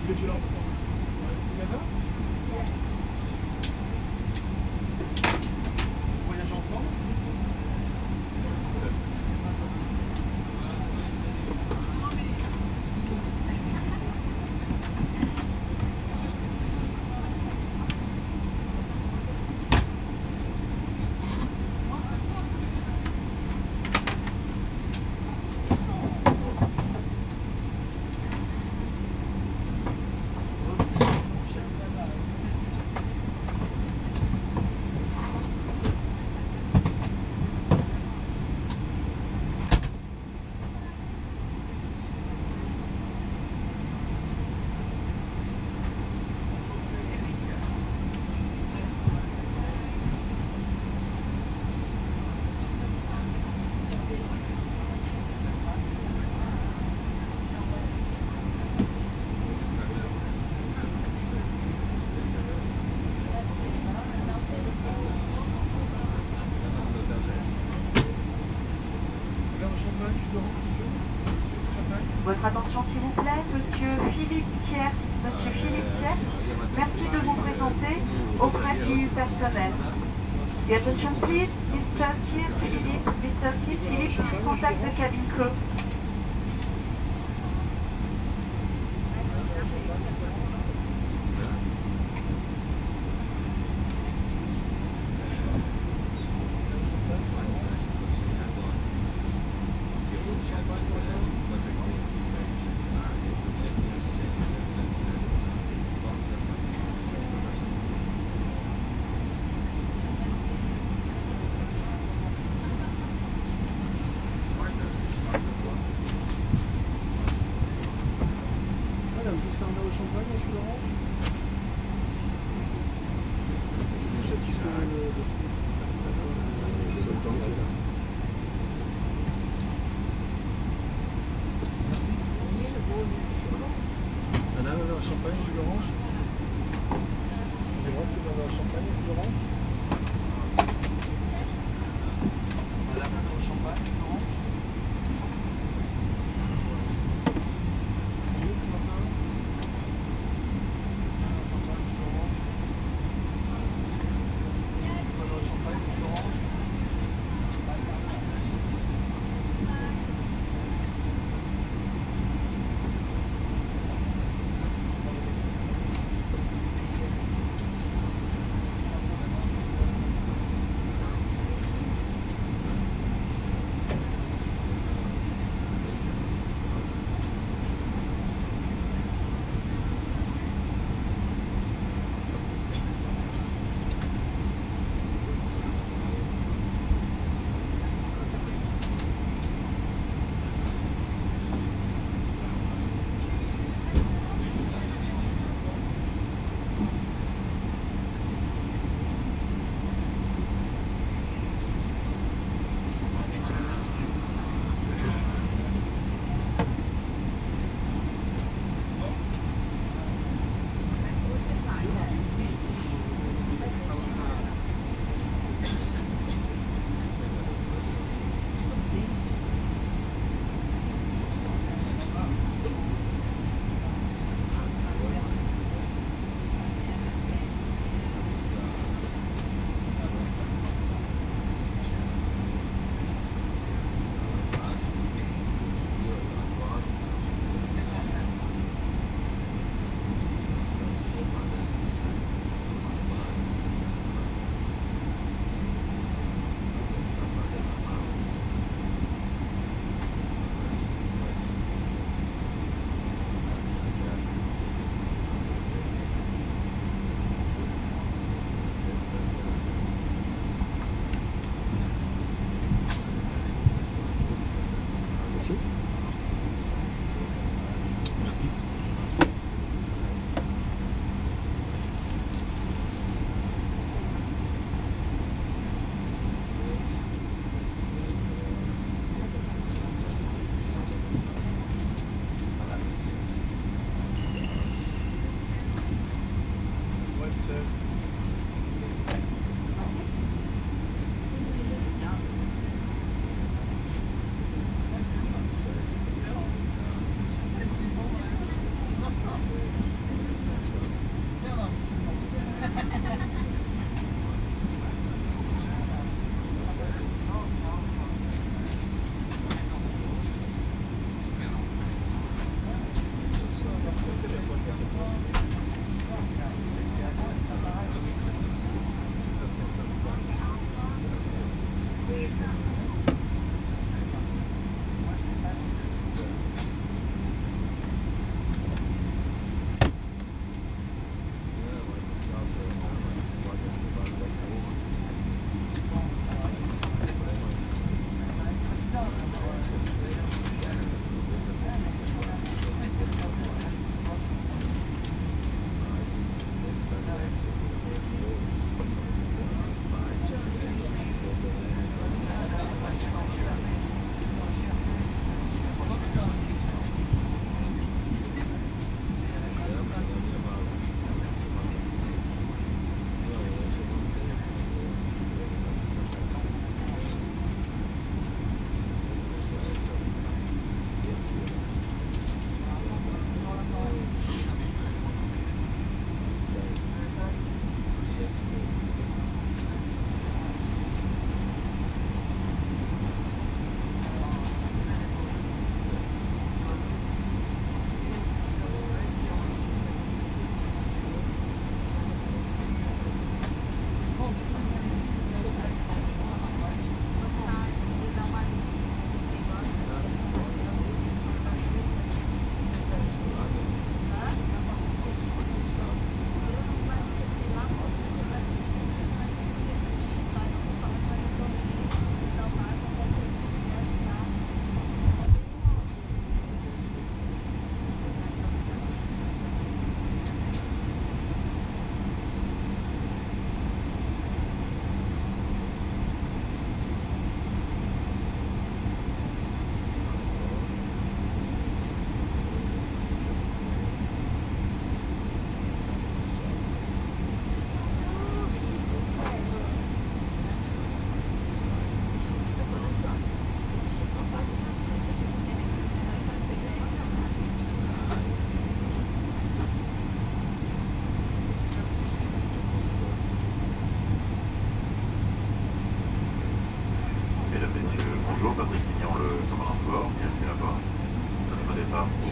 Voyage ensemble. Votre attention s'il vous plaît, Monsieur Philippe Thiers. Monsieur Philippe Thiers, merci de vous présenter auprès du personnel. Your attention please, Mr. Thiers Philippe, Mr. Thiers Philippe, please contact the cabin crew. Madame, je sers un verre de champagne, un jus d'orange. Est-ce que vous satisfait Merci. Madame, un verre de champagne, un jus d'orange. Excusez-moi, c'est un verre de champagne, un jus d'orange. Madame, un verre de champagne, un jus d'orange.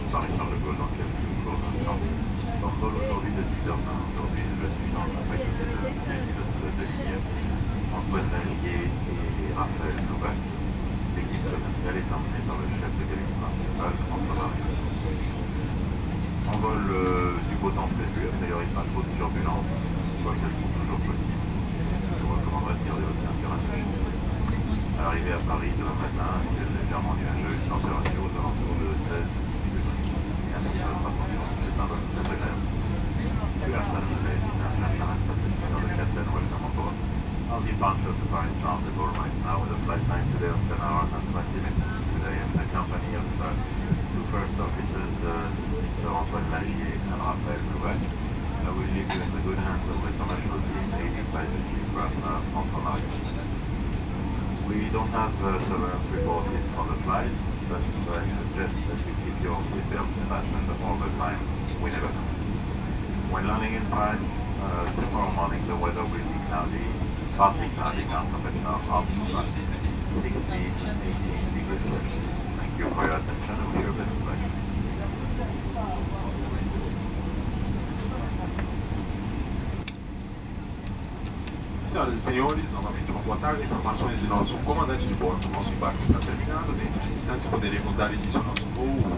Paris-Charles de Gaulle dans quelques courts instants. Dans le vol aujourd'hui de 10h20, aujourd'hui je suis en compagnie des officiers pilotes de ligne, Antoine Lagier et Raphaël Louvac. L'équipe commerciale est emmenée par le chef de cabine principal, François-Marie. En vol du beau temps prévu, a priori pas trop de turbulences, quoique elles sont toujours possibles. Je vous recommanderais de garder votre ceinture attachée. À l'arrivée à Paris demain matin, ciel légèrement nuageux, une température aux alentours de 16 degrés. Merci de votre attention, c'est un vol très agréable. Good afternoon, ladies and gentlemen, this is the captain, welcome aboard. Our departure to Paris-Charles de Gaulle right now with a flight time today of 10 hours and 20 minutes. Today I'm in the company of two first officers, Mr. Antoine Lagier and Raphaël Louvac. I will leave you in the good hands of the commercial team aided by the chief François-Marie. We don't have turbulence reported for the flight, but I suggest that you keep your seatbelts fastened all the time. We never know. When landing in Paris, tomorrow morning the weather will be cloudy, partly cloudy now, temperature up to 16, 18 degrees Celsius. Thank you for your attention and wish you a best flight. Senhoras e senhores, novamente uma boa tarde. Informações de nosso comandante de bordo. Nosso embarque está terminado. Dentro de instantes poderemos dar início ao nosso voo